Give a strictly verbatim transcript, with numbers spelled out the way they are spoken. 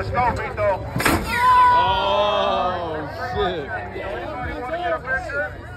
Let's go, Mito. Oh, shit. Anybody want to get a picture?